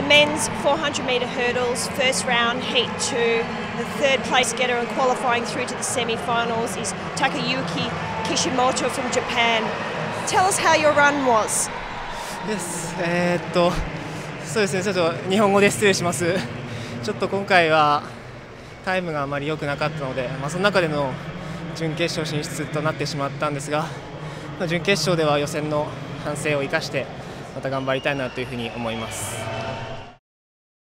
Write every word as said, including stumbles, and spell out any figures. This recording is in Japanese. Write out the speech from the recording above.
men's four hundred metre hurdles, first round, heat two. The third place getter and qualifying through to the semi-finals is Takayuki Kishimoto from Japan. Tell us how your run was. Yes. えーっと、そうですね、ちょっと日本語で失礼します。ちょっと今回はタイムがあまり良くなかったので、まあ、その中での準決勝進出となってしまったんですが、準決勝では予選の反省を生かしてまた頑張りたいなというふうに思います。